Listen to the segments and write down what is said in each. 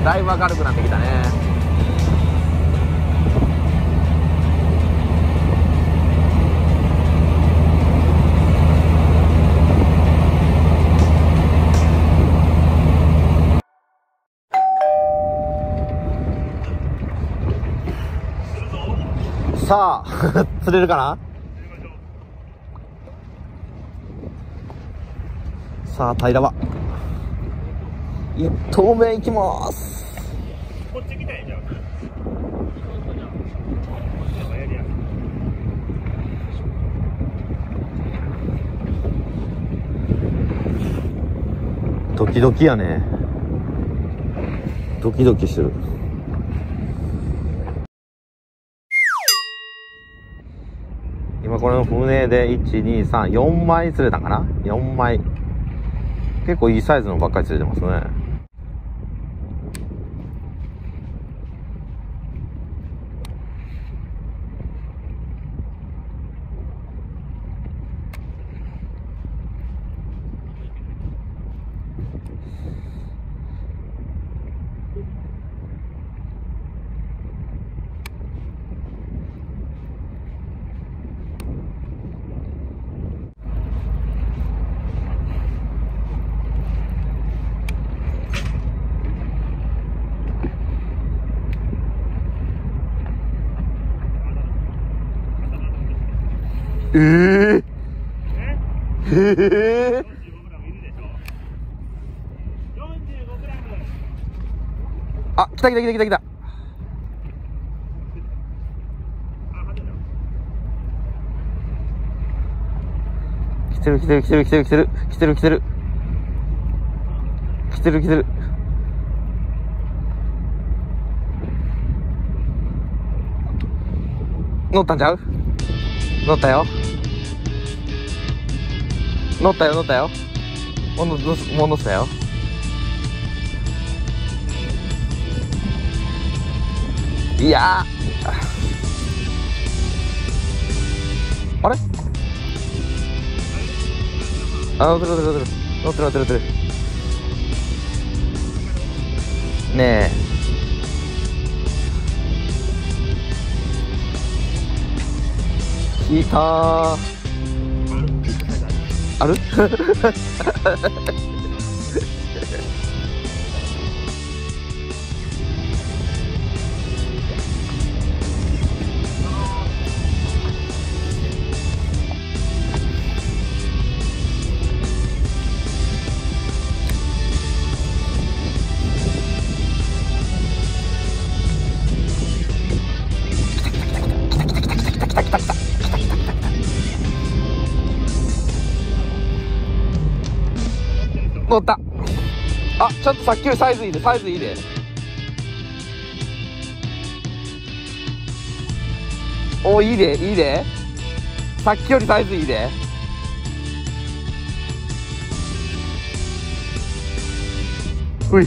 だいぶ明るくなってきたね。さあ釣れるかな。さあ平場1投目いきます。 こっち来たいじゃん。 ドキドキやね。ドキドキしてる。今この船で123、4枚釣れたかな。4枚結構いいサイズのばっかり釣れてますね。あ、来た。来てる。乗ったんちゃう？乗ったよ。もう乗ったよ。いやあれ、乗ってるねえ。来たー。ある乗った。あ、ちょっとさっきよりサイズいいで。お、いいで。さっきよりサイズいいで。うい、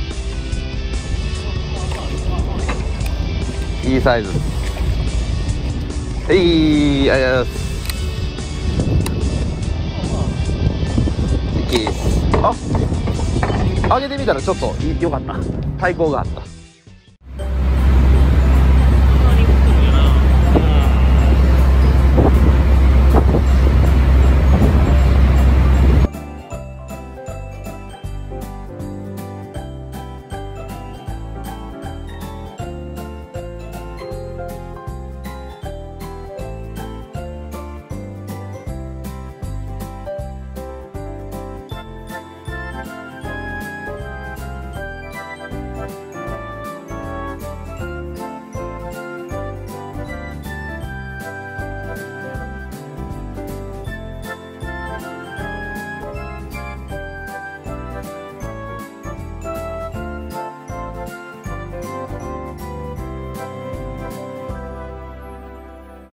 いいサイズ。ありがとうございます。あ、上げてみたらちょっと良かった。対抗があった。